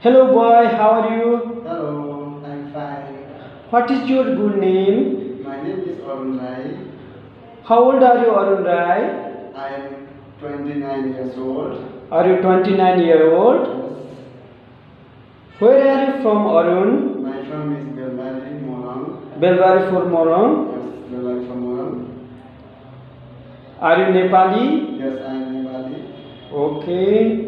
Hello boy, how are you? Hello, I'm fine. What is your good name? My name is Arun Rai. How old are you, Arun Rai? I am 29 years old. Are you 29-year-old? Yes. Where are you from, Arun? My from is Belbari, Morang. Belbari for Morong. Yes, Belbari from Morang. Are you Nepali? Yes, I am Nepali. Okay.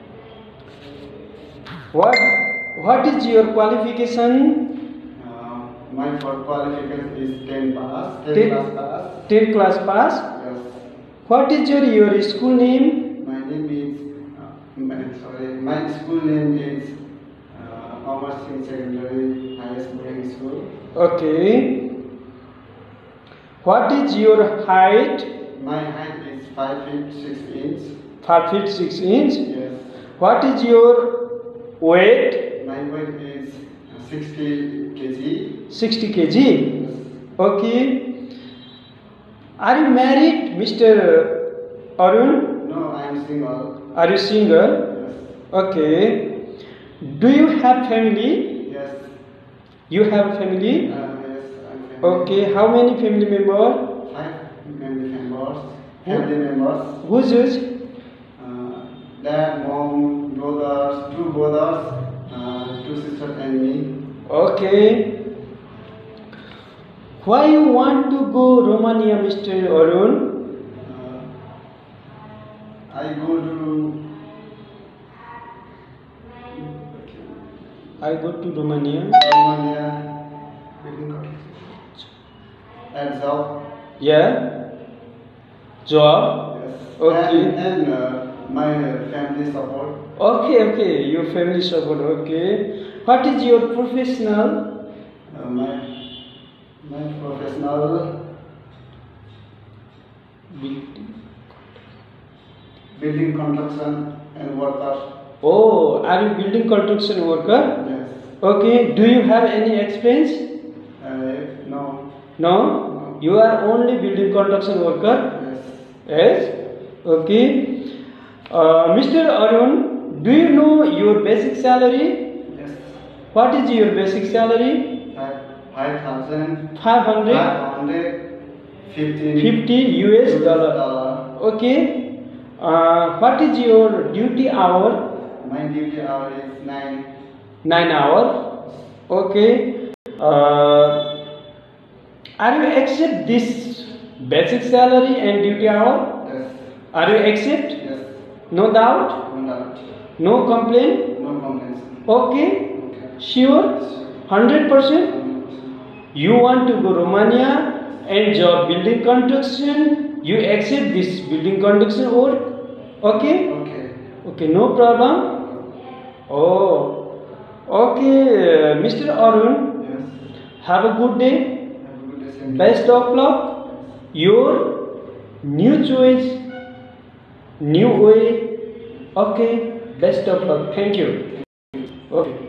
What is your qualification? My first qualification is 10 pass, 10 class pass. 10 class pass? Yes. What is your school name? My name is, my school name is Amar Singh Secondary Highest Boarding School. Okay. What is your height? My height is 5 feet 6 inch. 5 feet 6 inch. Yes. What is your weight? My weight is 60 kg. 60 kg. Okay. Are you married, Mr. Arun? No, I am single. Are you single? Yes. Okay. Do you have family? Yes. You have family? Yes, I'm family. Okay. How many family members? 5 family members. Family members. Who's yours? Dad, mom, brothers, 2 brothers, 2 sisters, and me. Okay. Why you want to go Romania, Mr. Arun? I go to Romania. Romania at job. Yeah. Job. Yes. Okay. And my family support. Okay. Your family support. Okay. What is your professional? My professional building construction and worker. Oh, are you building construction worker? Yes. Okay. Do you have any experience? No. No. You are only building construction worker. Yes. Yes. Okay. Mr. Arun, do you know your basic salary? Yes. What is your basic salary? 5,000. 550 50 US dollar. Okay. What is your duty hour? My duty hour is 9. 9 hour. Okay. Are you accept this basic salary and duty hour? Yes. Are you accept? Yes. No doubt? No doubt. No complaint? No complaints. Okay. Okay. Sure? 100%? You want to go Romania and job building construction? You accept this building construction work? Okay? Okay. Okay, no problem. Oh, okay, Mr. Arun, Yes. have a good day. Have a good day. Same to you. Best of luck. Your new choice, new way. Okay, best of luck. Thank you. Okay.